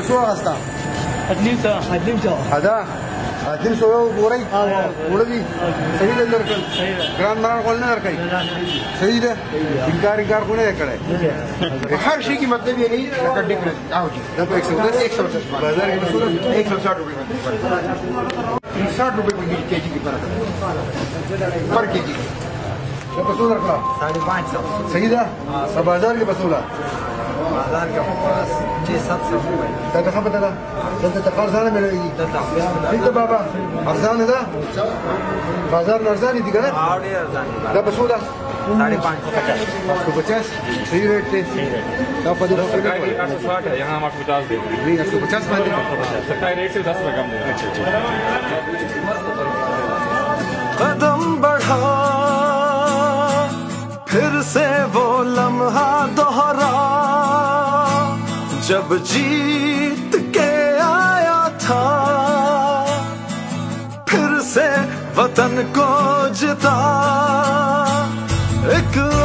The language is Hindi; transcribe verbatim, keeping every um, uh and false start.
شو غاستا هدليم سوا هدليم سوا هذا هدليم سوا بوري بوري سيدة لركن جراند مران قلنا لركن سيدة إنكار إنكار كونه يكره हर चीज़ की मतलब ये नहीं है डिफरेंस आओ जी देखो एक सौ दस एक सौ दस बाजार की मसूल एक सौ साठ रुपए में साठ रुपए की केजी की फर्क पर केजी ये मसूल रखा साढ़े पाँच सौ सही था अब बाजार के मसूला बाजार का छः सात सौ रुपए क्या कहाँ पता था जब तक अरज़ान में मिलेगी ठीक है बाबा अरज़ान है ना बाजार में अरज़ान ही दिखा ना क्या मसूला साढ़े पाँच सौ पचास तो पचास सही रेट थे क्या पता था आठ सौ साठ है यहाँ हम आठ सौ पचास दे नहीं आठ सौ पचास में सरकारी रेट से दस रुपये कम दे कदम बढ़ा फिर से वो लम्हा दोहरा जब जीत के आया था फिर से वतन को जिता एक